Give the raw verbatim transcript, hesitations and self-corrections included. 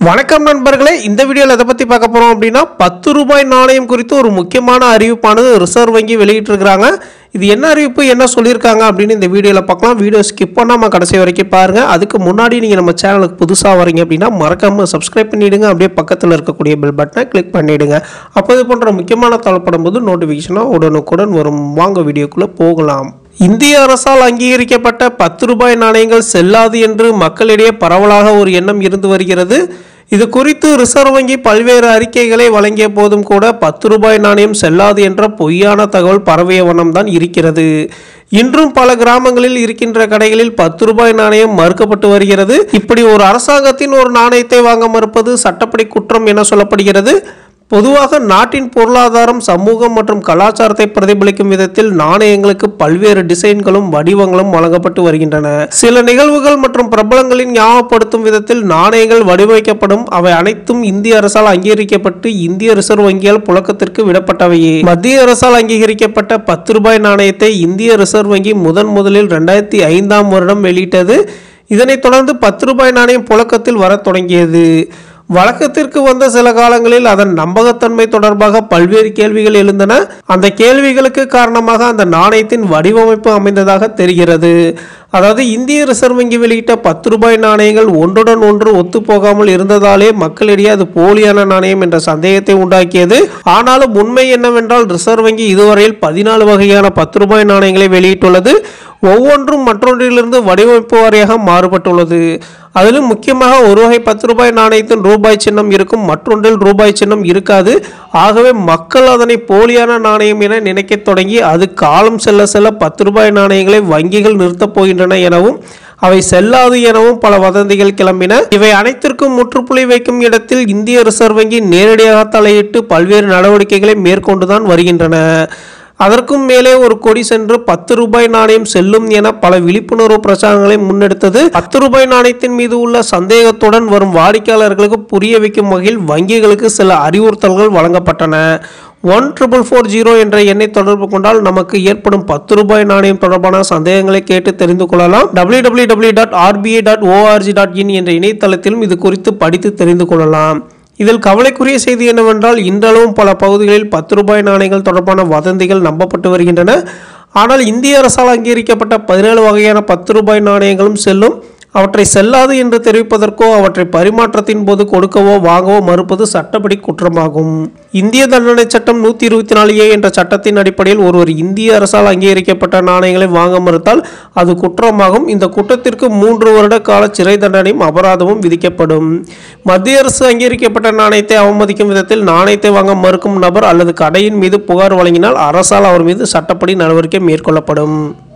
வணக்கம் நண்பர்களே, இந்த வீடியோவில் எதை பற்றி பார்க்க போகிறோம் அப்படின்னா பத்து ரூபாய் நாணயம் குறித்து ஒரு முக்கியமான அறிவிப்பானது ரிசர்வ் வங்கி வெளியிட்டிருக்கிறாங்க. இது என்ன அறிவிப்பு, என்ன சொல்லியிருக்காங்க அப்படின்னு இந்த வீடியோவில் பார்க்கலாம். வீடியோ ஸ்கிப் பண்ணாமல் கடைசி வரைக்கும் பாருங்கள். அதுக்கு முன்னாடி நீங்கள் நம்ம சேனலுக்கு புதுசாக வரீங்க அப்படின்னா மறக்காமல் சப்ஸ்கிரைப் பண்ணிவிடுங்க. அப்படியே பக்கத்தில் இருக்கக்கூடிய பெல் பட்டனை கிளிக் பண்ணிவிடுங்க. அப்போ இது போன்ற முக்கியமான தகவல்படும் போது நோட்டிஃபிகேஷனாக உடனுக்குடன் வரும். வாங்க வீடியோக்குள்ளே போகலாம். இந்திய அரசால் அங்கீகரிக்கப்பட்ட பத்து ரூபாய் நாணயங்கள் செல்லாது என்று மக்களிடையே பரவலாக ஒரு எண்ணம் இருந்து வருகிறது. இது குறித்து ரிசர்வ் வங்கி பல்வேறு அறிக்கைகளை வழங்கிய போதும் கூட பத்து ரூபாய் நாணயம் செல்லாது என்ற பொய்யான தகவல் பரவிய வண்ணம்தான் இருக்கிறது. இன்றும் பல கிராமங்களில் இருக்கின்ற கடைகளில் பத்து ரூபாய் நாணயம் மறுக்கப்பட்டு வருகிறது. இப்படி ஒரு அரசாங்கத்தின் ஒரு நாணயத்தை வாங்க மறுப்பது சட்டப்படி குற்றம் என சொல்லப்படுகிறது. பொதுவாக நாட்டின் பொருளாதாரம், சமூகம் மற்றும் கலாச்சாரத்தை பிரதிபலிக்கும் விதத்தில் நாணயங்களுக்கு பல்வேறு டிசைன்களும் வடிவங்களும் வழங்கப்பட்டு வருகின்றன. சில நிகழ்வுகள் மற்றும் பிரபலங்களின் ஞாபகப்படுத்தும் விதத்தில் நாணயங்கள் வடிவமைக்கப்படும். அவை அனைத்தும் இந்திய அரசால் அங்கீகரிக்கப்பட்டு இந்திய ரிசர்வ் வங்கியால் புழக்கத்திற்கு விடப்பட்டவையே. மத்திய அரசால் அங்கீகரிக்கப்பட்ட பத்து ரூபாய் நாணயத்தை இந்திய ரிசர்வ் வங்கி முதன் முதலில் இரண்டாயிரத்தி ஐந்தாம் வருடம் வெளியிட்டது. இதனைத் தொடர்ந்து பத்து ரூபாய் நாணயம் புழக்கத்தில் வர தொடங்கியது. வழக்கத்திற்கு வந்த சில காலங்களில் அதன் நம்பகத்தன்மை தொடர்பாக பல்வேறு கேள்விகள் எழுந்தன. அந்த கேள்விகளுக்கு காரணமாக அந்த நாணயத்தின் வடிவமைப்பு அமைந்ததாக தெரிகிறது. அதாவது இந்திய ரிசர்வ் வங்கி வெளியிட்ட பத்து ரூபாய் நாணயங்கள் ஒன்றுடன் ஒன்று ஒத்து போகாமல் இருந்ததாலே மக்களிடையே அது போலியான நாணயம் என்ற சந்தேகத்தை உண்டாக்கியது. ஆனாலும் உண்மை என்னவென்றால் ரிசர்வ் வங்கி இதுவரையில் பதினாலு வகையான பத்து ரூபாய் நாணயங்களை வெளியிட்டுள்ளது. ஒவ்வொன்றும் மற்றொன்றிலிருந்து வடிவமைப்பு வாரியாக மாறுபட்டுள்ளது. அதிலும் முக்கியமாக ஒரு வகை பத்து ரூபாய் நாணயத்தின் ரூபாய் சின்னம் இருக்கும், மற்றொன்றில் ரூபாய் சின்னம் இருக்காது. ஆகவே மக்கள் அதனை போலியான நாணயம் என நினைக்க தொடங்கி அது காலம் செல்ல செல்ல பத்து ரூபாய் நாணயங்களை வங்கிகள் நிறுத்தப் போகின்றன எனவும் அவை செல்லாது எனவும் பல வதந்திகள் கிளம்பின. இவை அனைத்திற்கும் முற்றுப்புள்ளி வைக்கும் இடத்தில் இந்திய ரிசர்வ் வங்கி நேரடியாக தலையிட்டு பல்வேறு நடவடிக்கைகளை மேற்கொண்டுதான் வருகின்றன. அதற்கும் மேலே ஒரு கொடி சென்று பத்து ரூபாய் நாணயம் செல்லும் என பல விழிப்புணர்வு பிரச்சாரங்களை முன்னெடுத்தது. பத்து ரூபாய் நாணயத்தின் மீது உள்ள சந்தேகத்துடன் வரும் வாடிக்கையாளர்களுக்கு புரிய வைக்கும் வகையில் வங்கிகளுக்கு சில அறிவுறுத்தல்கள் வழங்கப்பட்டன. ஒன் ட்ரிபிள் ஃபோர் ஜீரோ என்ற எண்ணை தொடர்பு கொண்டால் நமக்கு ஏற்படும் பத்து ரூபாய் நாணயம் தொடர்பான சந்தேகங்களை கேட்டு தெரிந்து கொள்ளலாம். W W W dot RBI dot ORG dot in என்ற இணையதளத்திலும் இது குறித்து படித்து தெரிந்து கொள்ளலாம். இதில் கவலைக்குரிய செய்தி என்னவென்றால் இன்றளவும் பல பகுதிகளில் பத்து ரூபாய் நாணயங்கள் தொடர்பான வதந்திகள் நம்பப்பட்டு வருகின்றன. ஆனால் இந்திய அரசால் அங்கீகரிக்கப்பட்ட பதினேழு வகையான பத்து ரூபாய் நாணயங்களும் செல்லும். அவற்றை செல்லாது என்று தெரிவிப்பதற்கோ அவற்றை பரிமாற்றத்தின் போது கொடுக்கவோ வாங்கவோ மறுப்பது சட்டப்படி குற்றமாகும். இந்திய தண்டனை சட்டம் நூற்றி இருபத்தி நாலு ஏ என்ற சட்டத்தின் அடிப்படையில் ஒருவர் இந்திய அரசால் அங்கீகரிக்கப்பட்ட நாணயங்களை வாங்க மறுத்தால் அது குற்றமாகும். இந்த குற்றத்திற்கு மூன்று வருட கால சிறை தண்டனையும் அபராதமும் விதிக்கப்படும். மத்திய அரசு அங்கீகரிக்கப்பட்ட நாணயத்தை அவமதிக்கும் விதத்தில் நாணயத்தை வாங்க மறுக்கும் நபர் அல்லது கடையின் மீது புகார் வழங்கினால் அரசால் அவர் மீது சட்டப்படி நடவடிக்கை மேற்கொள்ளப்படும்.